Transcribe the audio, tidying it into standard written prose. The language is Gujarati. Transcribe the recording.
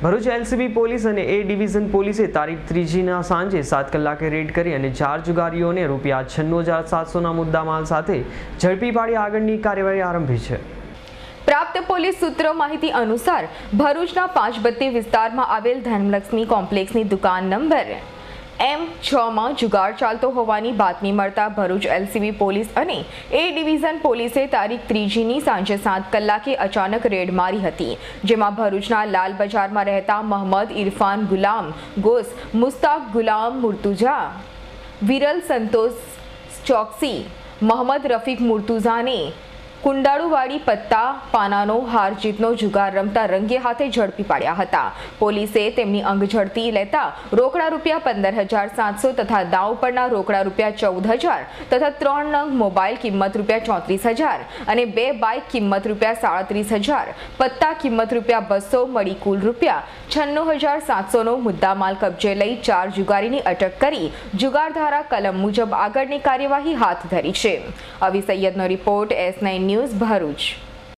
ભરૂચ એલસીબી પોલીસ અને એ ડિવિઝન પોલીસે તારીખ 3 સાંજે 7 કલાકે રેડ કરી અને 4 જુગારીઓને ₹96,700ના મુદ્દામાલ સાથે ઝડપી પાડી આગળની કાર્યવાહી આરંભી છે। પ્રાપ્ત પોલીસ સૂત્રો માહિતી અનુસાર ભરૂચના પાંચબત્તી વિસ્તારમાં આવેલ ધનલક્ષ્મી કોમ્પ્લેક્સની દુકાન નંબર M6માં જુગાર ચાલતો હોવાની બાતમી મળતા ભરૂચ એલસીબી પોલીસ અને એ ડિવિઝન પોલીસે તારીખ 3ની સાંજે 7 કલાકે અચાનક રેડ મારી હતી, જેમાં ભરૂચના લાલ બજારમાં રહેતા મોહમ્મદ ઇરફાન ગુલામ ગોસ, મુસ્તાક ગુલામ મુર્તુજા, વિરલ સંતોષ ચોકસી, મોહમ્મદ રફીક મુર્તુઝાને કુંડાળુવાડી પત્તા પાનાનો હાર જીતનો જુગાર રમતા રંગે હાથે ઝડપી પાડ્યા હતા। પોલીસે તેમની અંગ ઝડપી લેતા રોકડા ₹15,700 તથા દાવ પરના રોકડા ₹14,000 તથા 3 નંગ મોબાઈલ કિંમત ₹34,000 અને 2 બાઇક કિંમત ₹37,000, પત્તા કિંમત ₹200 મળી કુલ ₹96,700નો મુદ્દામાલ કબજે લઈ 4 જુગારીની અટક કરી જુગારધારા કલમ મુજબ આગળની કાર્યવાહી હાથ ધરી છે। અવી સૈયદનો રિપોર્ટ S9 ન્યૂઝ ભરૂચ।